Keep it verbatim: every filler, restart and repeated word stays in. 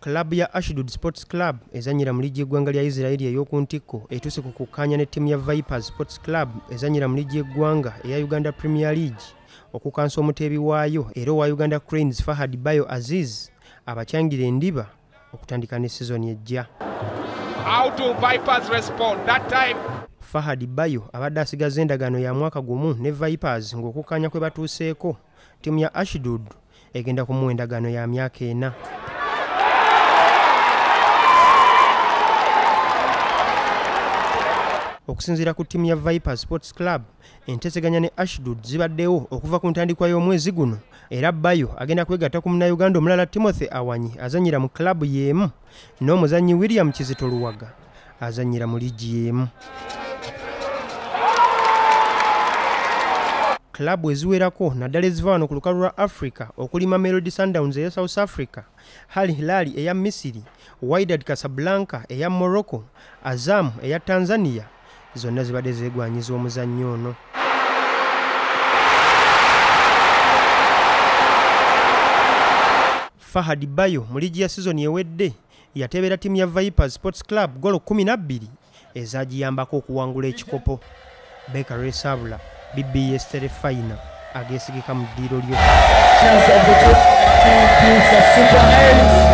Club ya Ashdod Sports Club ezanyira mu ligi y'eggwanga lya Israel ey'oku ntikko etuse ku kukkaanya ne ttiimu ya Vipers Sports Club ezanyira mu ligi y'eggwanga eya Uganda Premier League okukansa omuteebi waayo era owa Uganda Cranes Fahad Bayo Aziz abakyangira endiba okutandika ne season ejja. How do Vipers respond that time? Fahad Bayo abadde asigaza endagaano ya mwaka gumu ne Vipers ng'okukkaanya kwe batuuseeko ttiimu ya Ashdod egenda kumuwa endagaano ya myaka ena. Okusinziira ku ttiimu ya Vipers Sports Club, enteeseganya ne Ashdod zibaddewo okuva ku ntandikwa y'omwezi guno era Bayo agenda kwegatta ku munnayuganda omulala Timothy Awanyi azannyira mu klabu y'emu n'omuzannyi William Kizito Luwaga azannyira mu liigi y'emu. Klabu eziwerako naddala eziva wano ku lukalu lwa Africa okuli Mamelodi Sundowns eya South Africa, Al Hilal eya Misiri, Wydad Casablanca eya Morocco, Azam eya Tanzania zonna zibadde zeegwanyiza omuzannyo ono. Fahad Bayo mu liigi ya sizoni ewedde yateebera ttiimu ya Vipers Sports Club golo kumi na bbiri ezagiyambako okuwangula ekikopo. Beka Resabula B B S Final Ageesigika mu ddiiro lyo.